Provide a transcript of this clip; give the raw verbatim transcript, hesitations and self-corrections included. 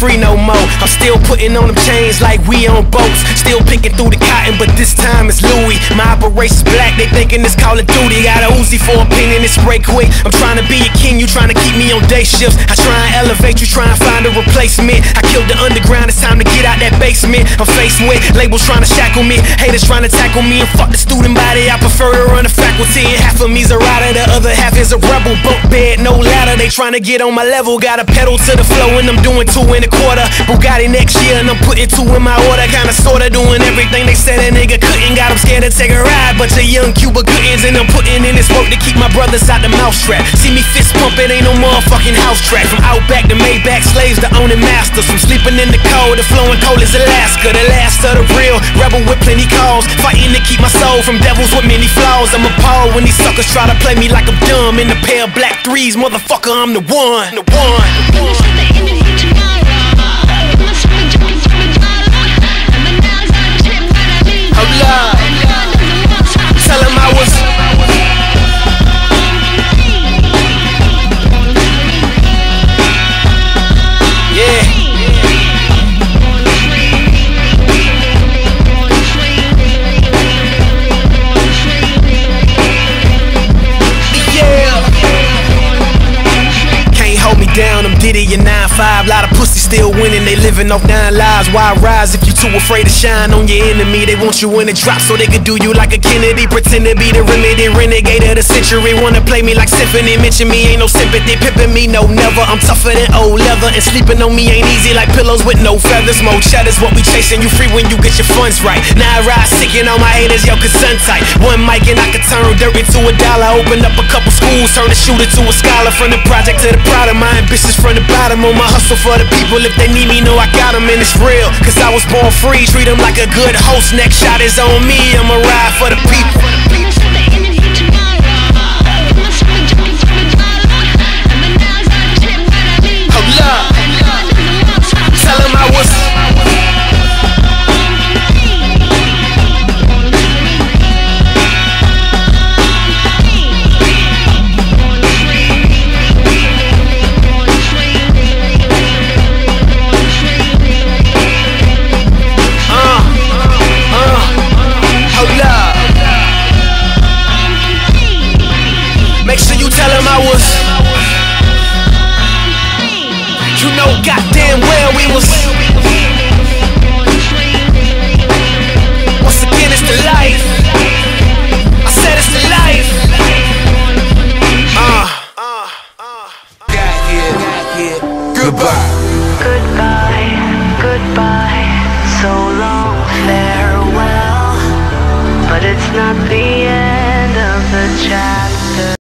free no more. I'm still putting on them chains like we on boats. Still picking through the cotton, but this time it's Louis. My operation's black, they thinking it's Call of Duty. Got a Uzi for a opinion, it's spray quick. I'm trying to be a king, you trying to keep me on day shifts. I try and elevate, you try and find a replacement. I killed the underground, it's time to get out that basement. I'm faced with labels trying to shackle me, haters trying to tackle me, and fuck the student body. I prefer to run the faculty, and half of me's a rider, the other half is a rebel. Bunk bed, no ladder, they trying to get on my level. Got a pedal to the flow, and I'm doing two and a quarter. Bugatti next year, and I'm putting two in my order. Kinda sorta doing everything they said a nigga couldn't. Got them scared to take a ride, bunch of young Cuba Goodins, and I'm putting in this work to keep my brothers out the mousetrap. See me fist pumping, ain't no motherfucking house track. From Outback to Maybach, slaves to owning masters. From sleeping in the cold to flowing cold as Alaska. The last of the real, rebel with plenty calls. Fighting to keep my soul from devils with many flaws. I'm appalled when these suckers try to play me like I'm dumb. In a pair of black threes, motherfucker, I'm the one. The one. The one. Hold up. Tell him I was. Yeah. Down, I'm Diddy and nine five. Lot of pussy still winning, they living off nine lives. Why rise if you too afraid to shine on your enemy? They want you in the drop so they could do you like a Kennedy. Pretend to be the remedy, renegade of the century. Wanna play me like symphony, mention me, ain't no sympathy. Pimping me, no never, I'm tougher than old leather. And sleeping on me ain't easy like pillows with no feathers. More cheddars, what we chasing, you free when you get your funds right. Now I ride sick and all my haters, yo, cause sun tight. One mic and I could turn dirt into a dollar. Open up a couple schools, turn a shooter to a scholar. From the project to the pride of my ambitions from the bottom. On my hustle for the people, if they need me, know I got them, and it's real. Cause I was born free, treat them like a good host. Next shot is on me, I'ma ride for the people. Hold up. Tell them I was. Make sure you tell him I was. You know goddamn well we was. Once again it's the life. I said it's the life. Uh, uh, uh. Got here, got here. Goodbye. Goodbye, goodbye. So long, farewell. But it's not the end of the chapter.